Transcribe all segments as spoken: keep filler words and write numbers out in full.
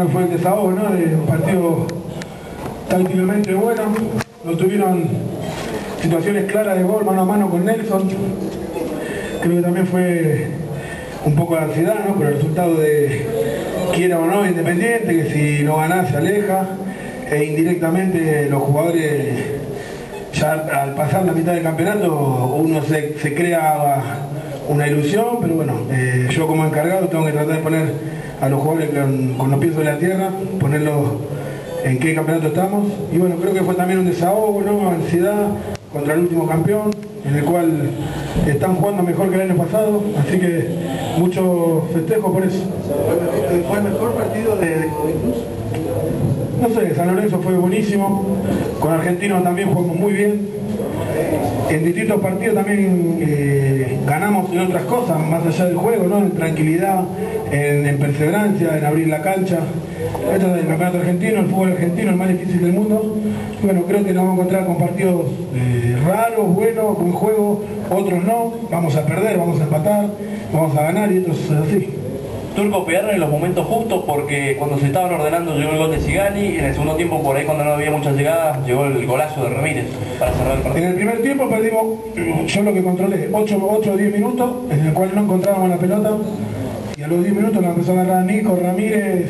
creo que fue el desahogo, ¿no? De un partido tácticamente bueno. No tuvieron situaciones claras de gol mano a mano con Nelson. Creo que también fue un poco de ansiedad, ¿no? Por el resultado de quiera o no Independiente, que si no ganás se aleja, e indirectamente los jugadores, ya al pasar la mitad del campeonato, uno se, se crea una ilusión, pero bueno, eh, yo como encargado tengo que tratar de poner a los jugadores con, con los pies sobre la tierra, ponerlos en qué campeonato estamos, y bueno, creo que fue también un desahogo, ¿no? Ansiedad contra el último campeón, en el cual están jugando mejor que el año pasado, así que mucho festejo por eso. ¿Fue el mejor partido de, de Cruz? No sé, San Lorenzo fue buenísimo, con Argentinos también jugamos muy bien, en distintos partidos también eh, ganamos en otras cosas, más allá del juego, ¿no? En tranquilidad, en, en perseverancia, en abrir la cancha. Esto es el campeonato argentino, el fútbol argentino, el más difícil del mundo. Y bueno, creo que nos vamos a encontrar con partidos eh, raros, buenos, con juego, otros no. Vamos a perder, vamos a empatar, vamos a ganar y otros así. Turco, pegaron en los momentos justos porque cuando se estaban ordenando llegó el gol de Sigali, en el segundo tiempo por ahí cuando no había muchas llegadas llegó el golazo de Ramírez para cerrar el partido. En el primer tiempo perdimos, yo lo que controlé, ocho o diez minutos en el cual no encontrábamos la pelota y a los diez minutos la empezó a agarrar Nico, Ramírez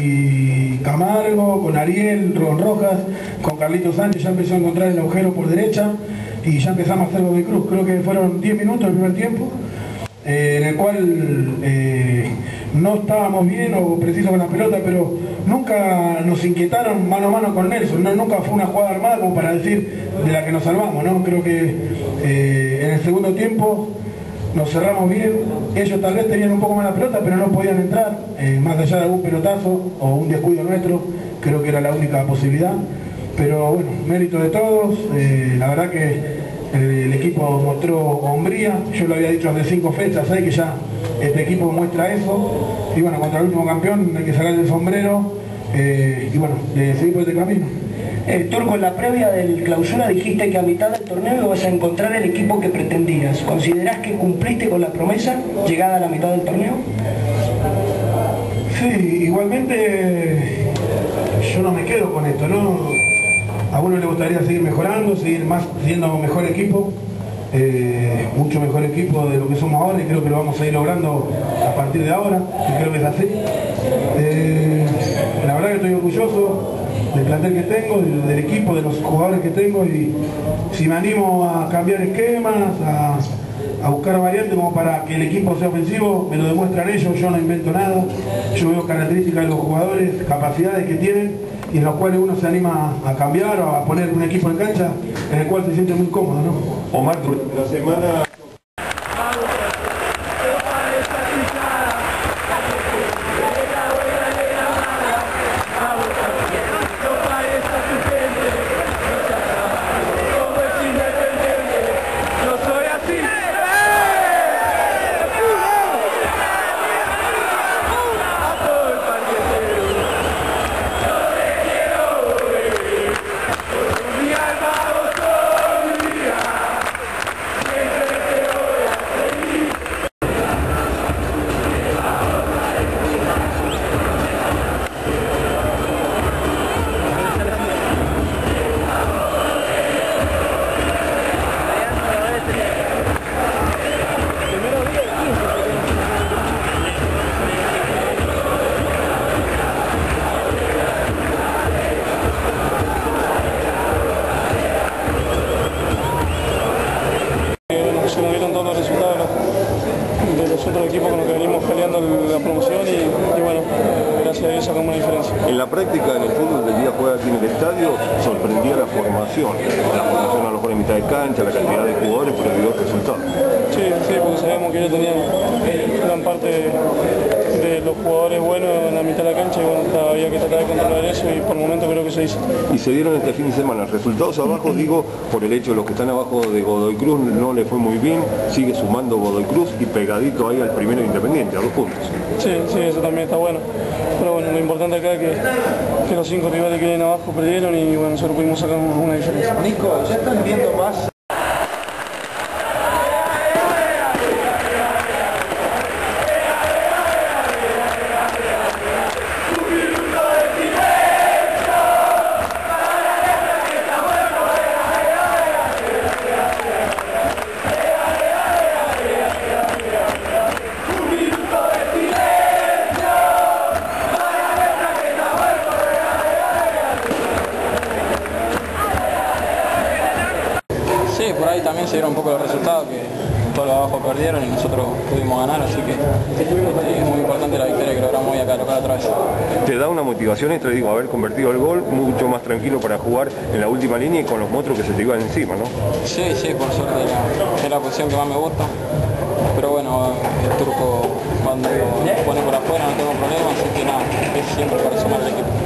y Camargo, con Ariel, Ron Rojas, con Carlitos Sánchez, ya empezó a encontrar el agujero por derecha y ya empezamos a hacer Godoy Cruz. Creo que fueron diez minutos el primer tiempo. Eh, en el cual eh, no estábamos bien o precisos con la pelota, pero nunca nos inquietaron mano a mano con Nelson, no, nunca fue una jugada armada como para decir de la que nos salvamos, ¿no? Creo que eh, en el segundo tiempo nos cerramos bien, ellos tal vez tenían un poco más la pelota, pero no podían entrar, eh, más allá de algún pelotazo o un descuido nuestro, creo que era la única posibilidad, pero bueno, mérito de todos, eh, la verdad que el equipo mostró hombría, yo lo había dicho hace cinco fechas, ¿sabes? Que ya este equipo muestra eso, y bueno, contra el último campeón hay que sacar el sombrero, eh, y bueno, de seguir por este camino. Eh, Turco, en la previa del clausura dijiste que a mitad del torneo ibas a encontrar el equipo que pretendías. ¿Considerás que cumpliste con la promesa llegada a la mitad del torneo? Sí, igualmente yo no me quedo con esto, ¿no? A uno le gustaría seguir mejorando, seguir más, siendo mejor equipo, eh, mucho mejor equipo de lo que somos ahora y creo que lo vamos a ir logrando a partir de ahora, y creo que es así. Eh, la verdad que estoy orgulloso del plantel que tengo, del, del equipo, de los jugadores que tengo y si me animo a cambiar esquemas, a, a buscar variantes como para que el equipo sea ofensivo, me lo demuestran ellos, yo no invento nada, yo veo características de los jugadores, capacidades que tienen y en los cuales uno se anima a cambiar o a poner un equipo en cancha en el cual se siente muy cómodo, ¿no? Omar, la semana... Se nos dieron todos los resultados de los otros equipos con los que venimos peleando la promoción y, y bueno, gracias a Dios sacamos una diferencia. En la práctica, en el fútbol del día juega aquí en el estadio, sorprendía la formación. La formación a lo mejor en mitad de cancha, la cantidad de jugadores, pero dio resultados. Sí, sí, porque sabemos que ellos tenían gran parte de, de los jugadores buenos en la mitad de la cancha y bueno, había que tratar de controlar eso y por el momento creo que se hizo. Y se dieron este fin de semana resultados abajo, digo, por el hecho de los que están abajo de Godoy Cruz no le fue muy bien, sigue sumando Godoy Cruz y pegadito ahí al primero Independiente, a dos puntos. Sí, sí, eso también está bueno. Pero bueno, lo importante acá es que, que los cinco rivales que vienen abajo perdieron y bueno, nosotros pudimos sacar una diferencia. Nico, ya están viendo más Movimiento Sí, por ahí también se dieron un poco los resultados, que todos los abajo perdieron y nosotros pudimos ganar, así que eh, es muy importante la victoria que logramos hoy acá local otra vez. Te da una motivación esto, digo, haber convertido el gol, mucho más tranquilo para jugar en la última línea y con los monstruos que se te iban encima, ¿no? Sí, sí, por suerte es la, es la posición que más me gusta, pero bueno, el turco cuando pone por afuera no tengo problema, así que nada, es siempre para sumar al equipo.